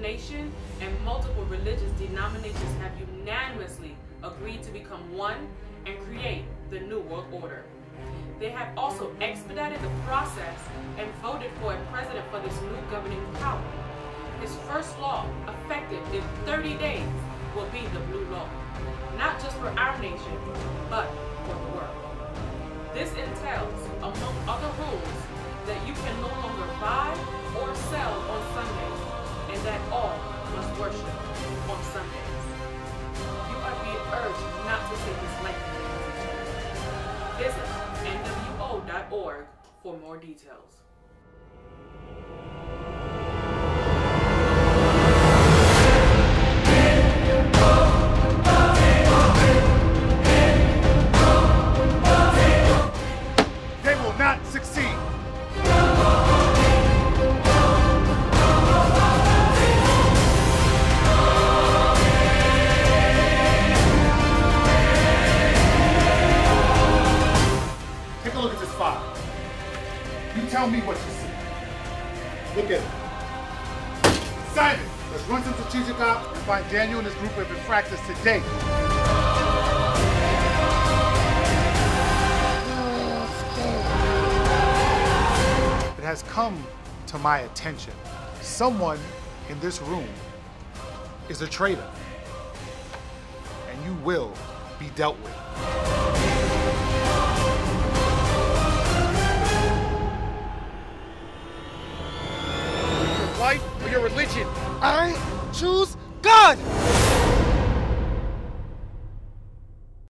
nation and multiple religious denominations have unanimously agreed to become one and create the New World Order. They have also expedited the process and voted for a president for this new governing power. His first law, effective in 30 days, will be the Blue Law, not just for our nation, but for the world. This entails, among other rules, that you can no longer buy or sell on Sundays, and that all must worship on Sundays. You are being urged not to take this lightly. Visit nwo.org for more details. They will not succeed. Take a look at this file. You tell me what you see. Look at it. Simon, let's run some strategic ops and find Daniel and his group of infractors today. It has come to my attention. Someone in this room is a traitor, and you will be dealt with. Your life or your religion? I choose God!